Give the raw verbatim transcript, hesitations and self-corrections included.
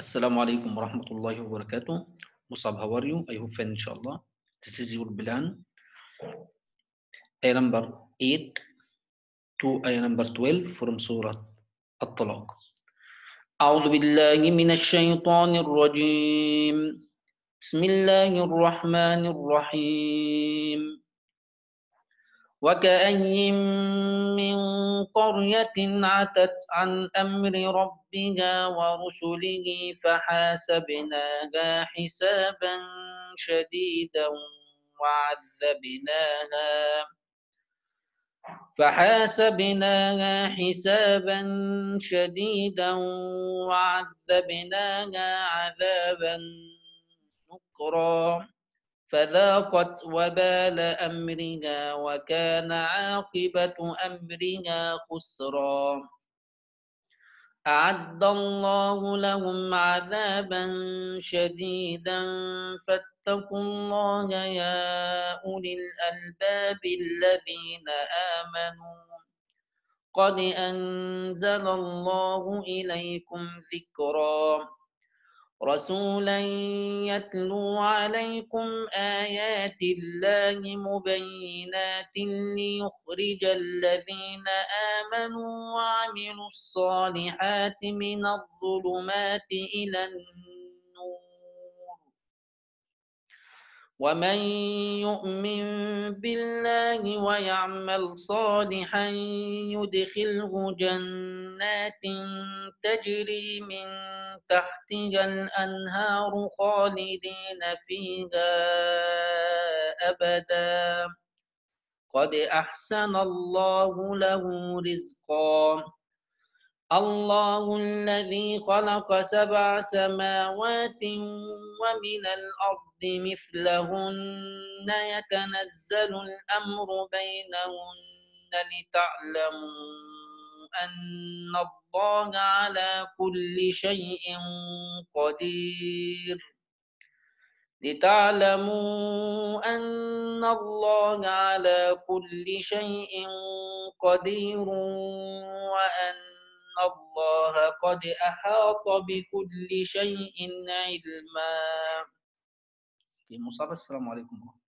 Assalamu alaikum warahmatullahi wabarakatuh. Musab, how are you? I hope fine, inshallah. This is your plan. Ayah number eight to ayah number twelve from Surah At-Talaq. أعوذ بالله من الشيطان الرجيم. بسم الله الرحمن الرحيم. وكأي من قرية عتت عن أمر ربها ورسله فحاسبناها حسابا شديدا وعذبناها فحاسبناها حسابا شديدا وعذبناها عذابا نكرا فذاقت وبال أمرها وكان عاقبة أمرها خسرا أعد الله لهم عذابا شديدا فاتقوا الله يا أولي الألباب الذين آمنوا قد أنزل الله إليكم ذكرا رسولا يتلو عليكم آيات الله مبينات ليخرج الذين آمنوا وعملوا الصالحات من الظلمات إلى النور ومن يؤمن بالله ويعمل صالحا يدخله جنات تجري من تحتها الأنهار خالدين فيها أبدا قد أحسن الله له رزقا الله الذي خلق سبع سماوات ومن الأرض مثلهن يتنزل الأمر بينهن لتعلموا أن الله على كل شيء قدير لتعلموا أن الله على كل شيء قدير وأن الله قد أحاط بكل شيء علما. السلام عليكم.